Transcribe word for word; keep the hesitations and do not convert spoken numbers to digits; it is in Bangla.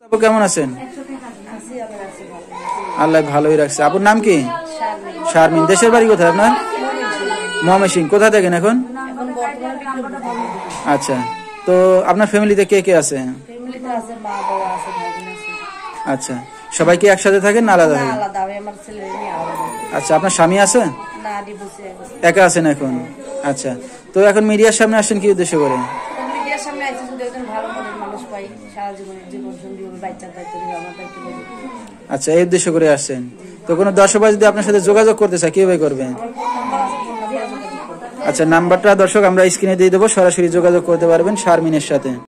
আপু কেমন আছেন? আল্লাহ ভালোই রাখছে। আপুর নাম কি? শারমিন। দেশের বাড়ি কোথায় আপনার? ময়মনসিংহ। কোথা থাকেন এখন? আচ্ছা, তো আপনার ফ্যামিলিতে কে কে আছে? আচ্ছা, সবাই কি একসাথে থাকেন না আলাদা থাকেন? আচ্ছা, আপনার স্বামী আছে? একা আছেন এখন? আচ্ছা, তো এখন মিডিয়ার সামনে আসছেন কি উদ্দেশ্য করে? আচ্ছা, এই উদ্দেশ্য করে আসছেন। তো কোনো দর্শক যদি আপনার সাথে যোগাযোগ করতে চায় কিভাবে করবেন? আচ্ছা, নাম্বারটা দর্শক আমরা স্ক্রিনে দিয়ে দেবো, সরাসরি যোগাযোগ করতে পারবেন শারমিনের সাথে।